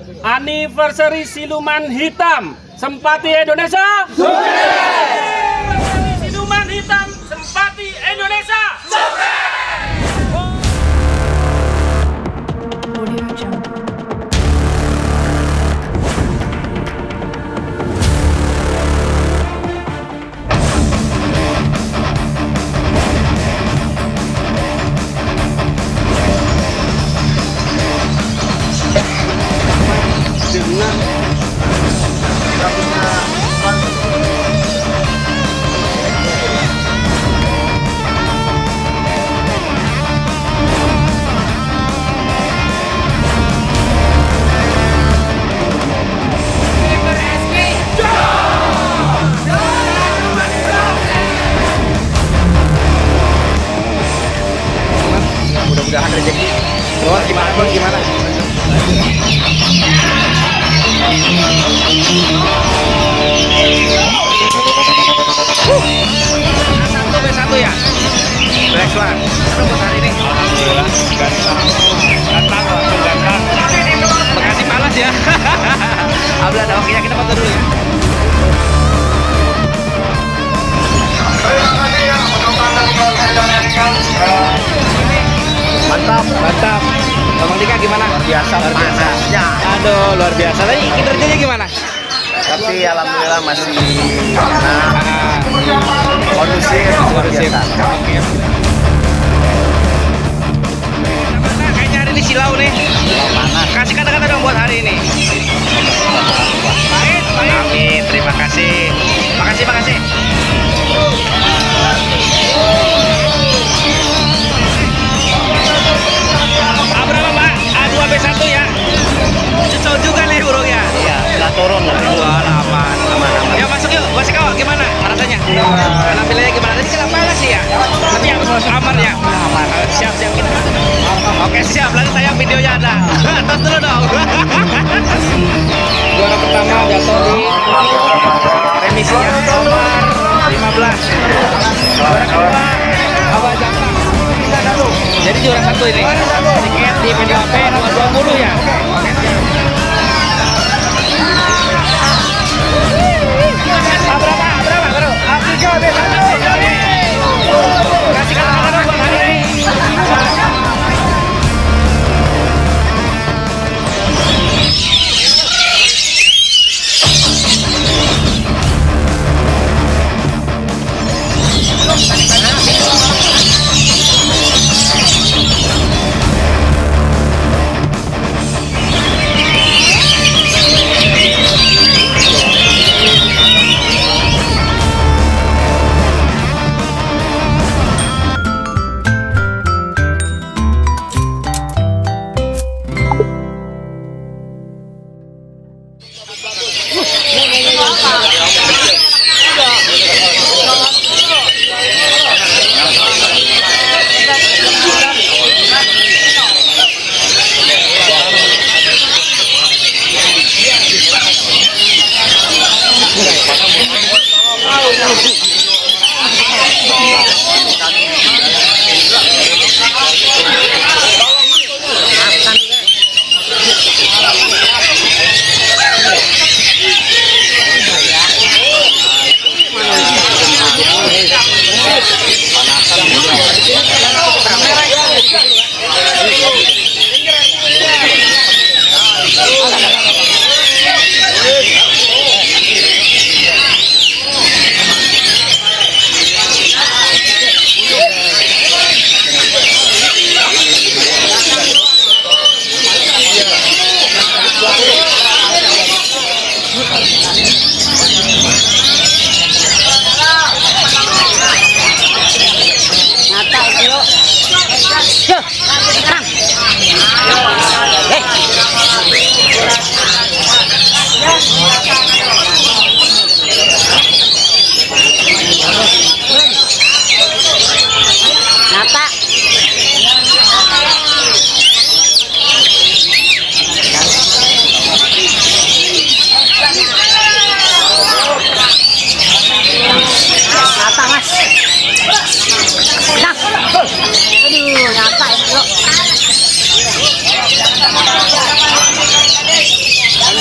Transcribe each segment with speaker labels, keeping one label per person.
Speaker 1: Anniversary Siluman Hitam Sempati Indonesia. Siluman Hitam Sempati Indonesia.
Speaker 2: Mudah-mudahan rezeki keluar. Gimana bos, gimana? Satu ya, Black Swan. Seru bos hari ini. Alhamdulillah. Gantang, langsung gantang. Bekasi panas ya. Abla ada wakilnya, kita foto dulu ya. Mantap, mantap. Bang Dika gimana? Biasa, luar biasa. Aduh, luar biasa. Tadi kinerjanya gimana?
Speaker 3: Tapi alhamdulillah masih enak, kondusif, luar biasa.
Speaker 2: Kayaknya hari ini silau nih. Kasih kata-kata dong buat hari ini. Baik, baik. Amin, terima kasih. Makasih, makasih. Berapa Pak? A2B1 ya? Cocok juga nih burungnya.
Speaker 3: Iya, nggak turun lah.
Speaker 2: Aman, aman. Ya masuk yuk, Bos Eko, gimana rasanya? Penampilannya gimana? Tadi kenapa panas sih ya? Tapi yang aman ya? Aman. Siap, siap kita. Oke, siap. Lalu tayang videonya ada. Tos dulu dong. Juara pertama jatuh di remisinya nomor 15. Juara kedua Abah Jangka. Jadi juara satu ini. Tiket di PDAP 220 ya. Berapa bro? A3 B1. Kasih kata-kata buat hari ini.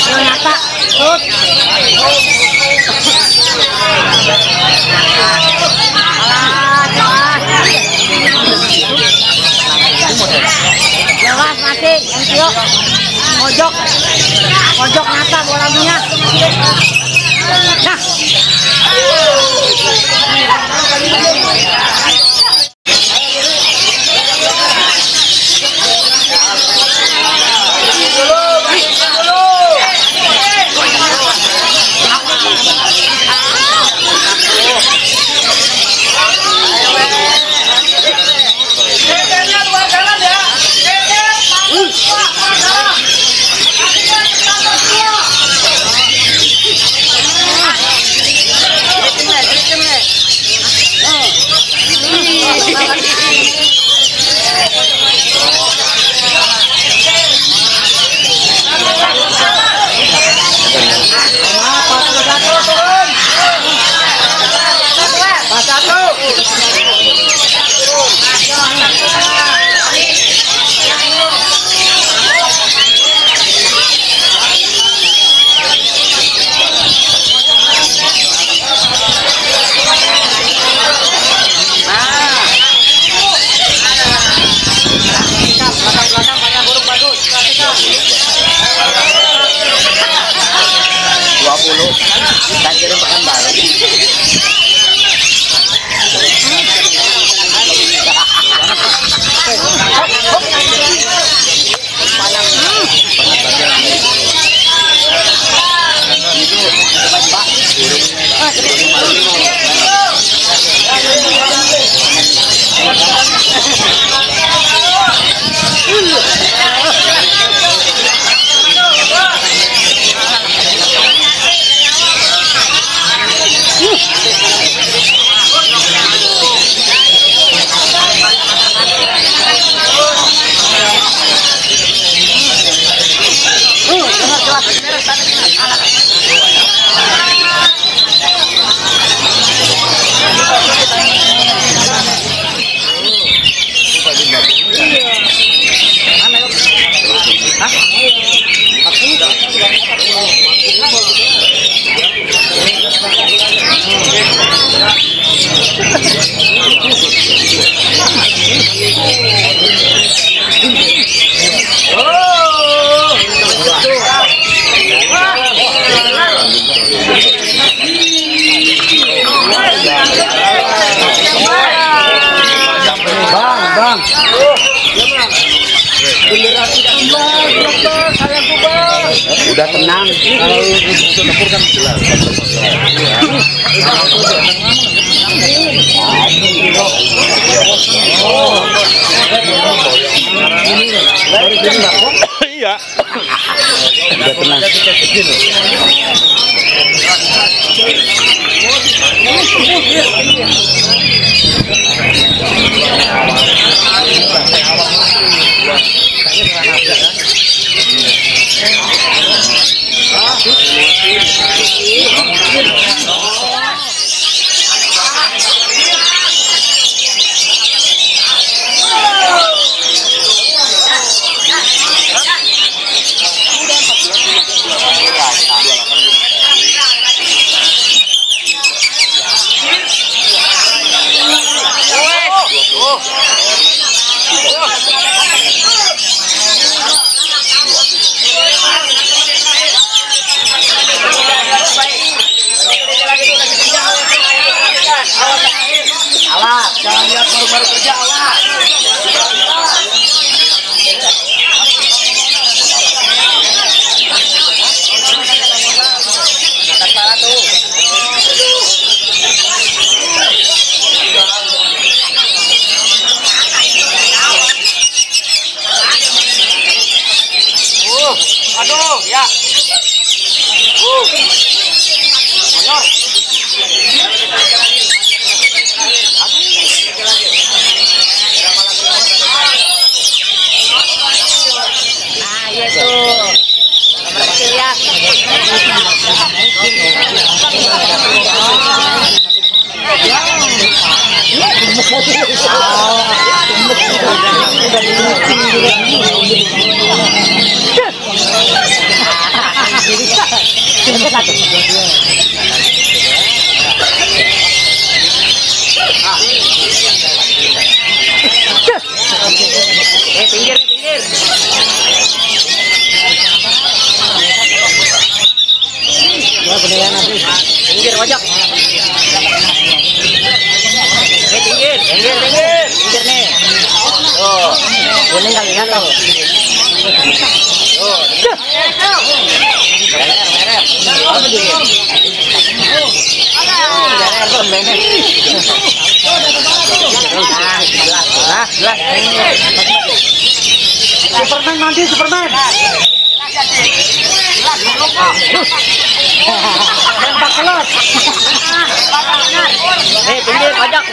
Speaker 4: Nyata. Tut. Jelas mati, Tio. Mojok. Mojok nyata bolanya. Nah.
Speaker 3: Udah tenang. Kalau itu tempur kan jelas. Iya. Udah tenang.
Speaker 2: Awas, jangan lihat baru-baru kerja, awas. Aduh, ya. Manor.
Speaker 4: Nah, iya tuh. Nomor kecil ya. satu. Pinggir. Pinggir pojok. Pinggir nih. Tuh, kuning kalian tuh. Tuh. Merah. Apa dia? Superman mandi, Superman. Lempar kelut. Pinggir pojok.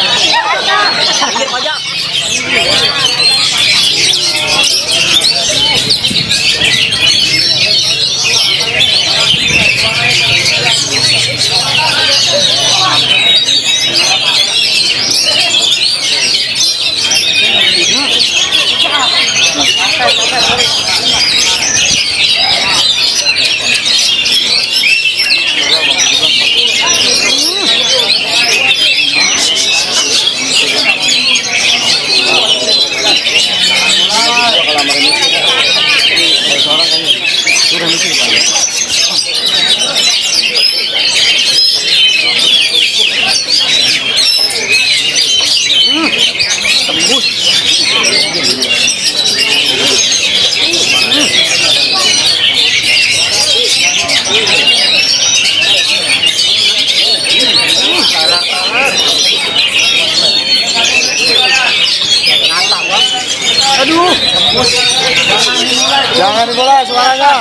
Speaker 4: Aduh, jangan dimulai suaranya.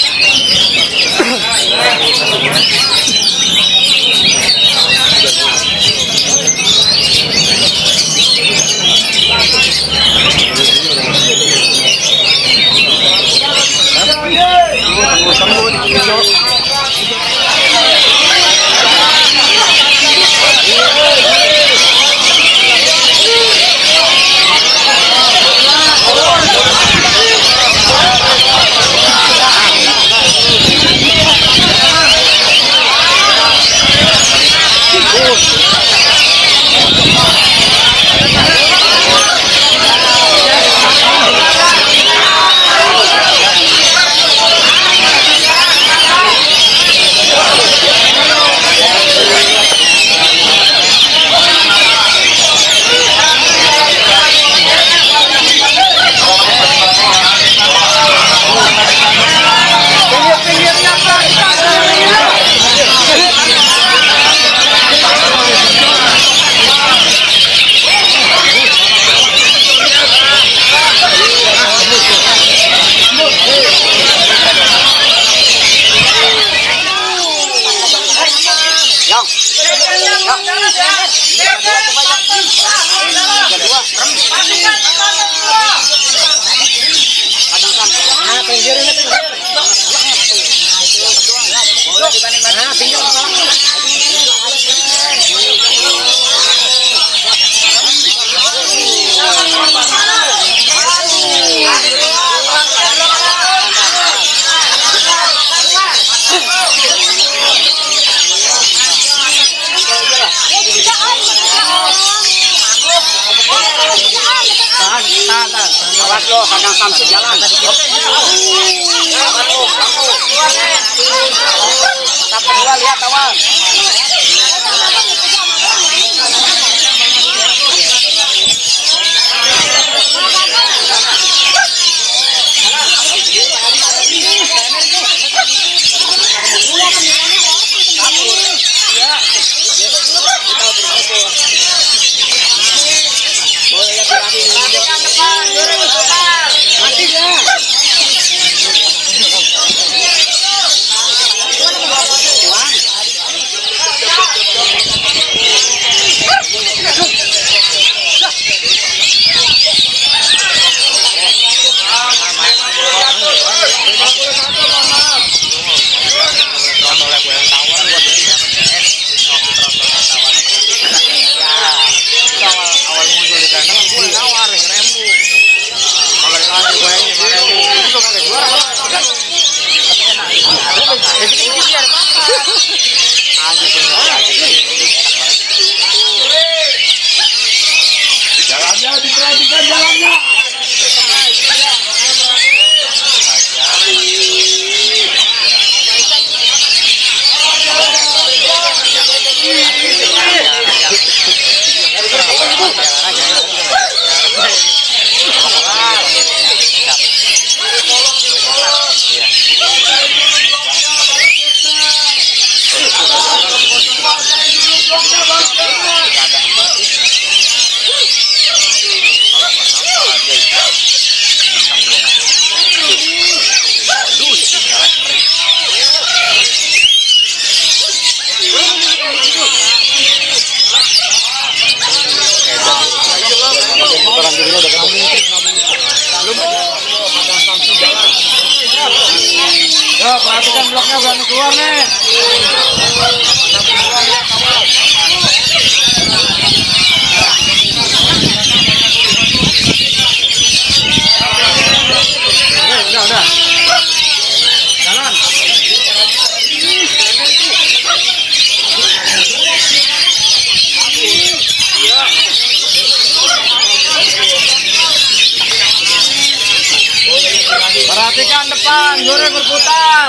Speaker 4: Awas lo, kadang Samsung jalan. Tapi dua lihat awal.
Speaker 2: Yo, perhatikan bloknya berani keluar nih. Udah. Jalan. Perhatikan depan, juri berputar.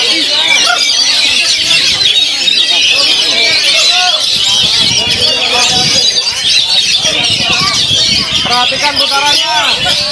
Speaker 2: Perhatikan putarannya.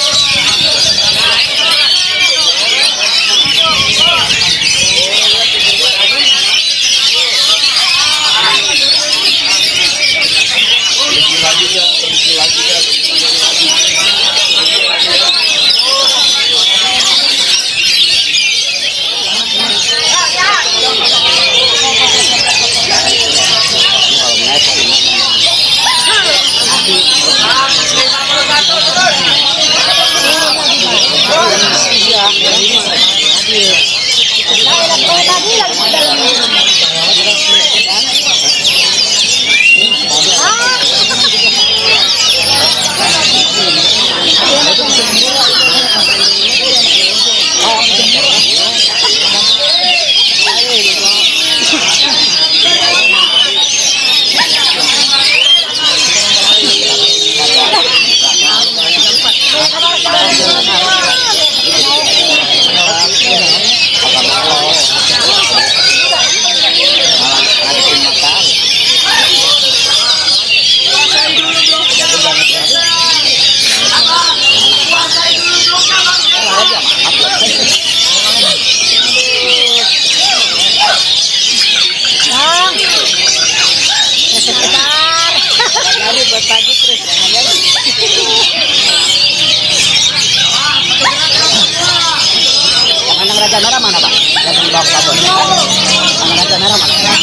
Speaker 2: Raja Merah mana, Pak? Yang di bawah kabel. Raja Merah mana? Yang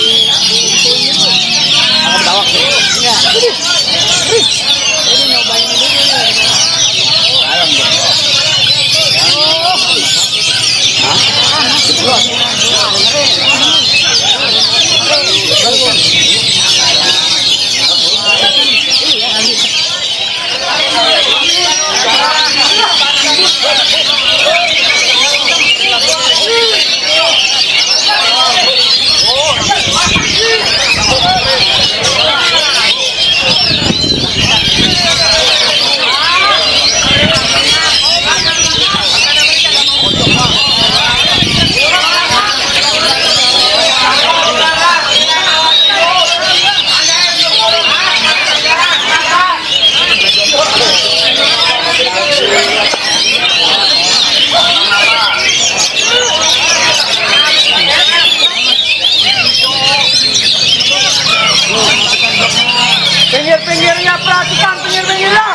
Speaker 2: di bawah. Iya. Ini nyobain dulu. Ayam dong. Hah? Jeblok. Pinggir-pinggirnya, perhatikan pinggir-pinggirnya.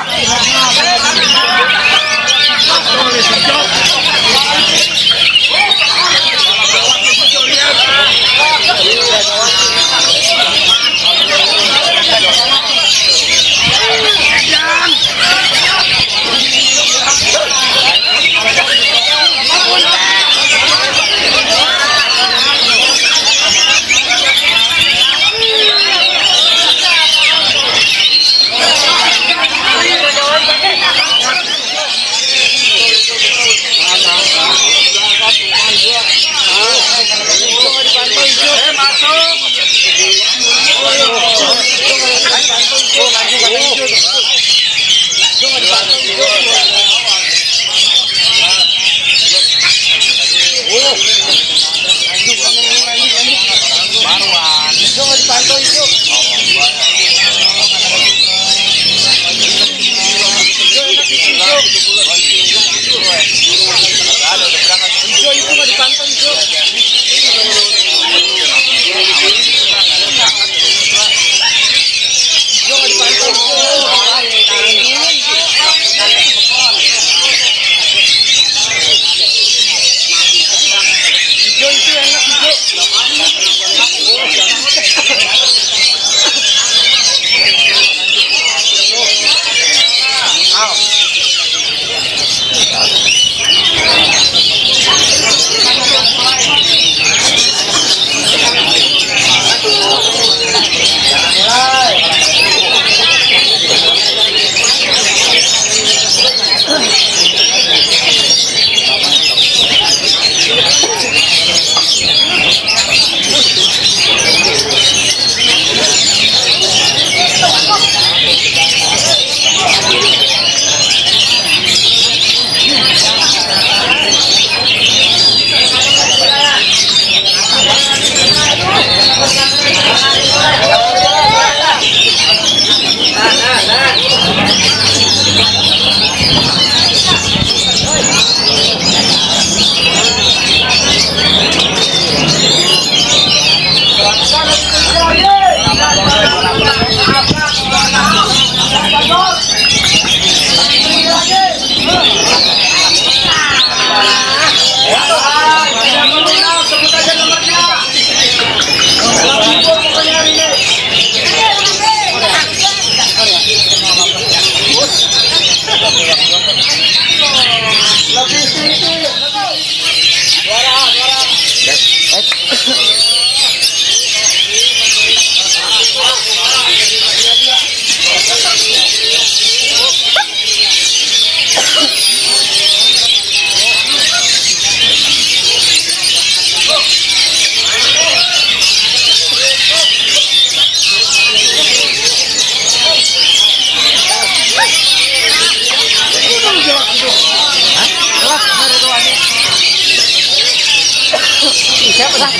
Speaker 2: Siapa sah?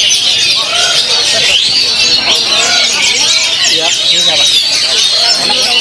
Speaker 2: Ya, ini siapa? Enak.